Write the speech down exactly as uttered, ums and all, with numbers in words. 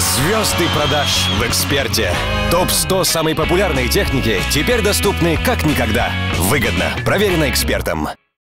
Звезды продаж в «Эксперте». топ сто самой популярной техники теперь доступны как никогда. Выгодно, проверено экспертом.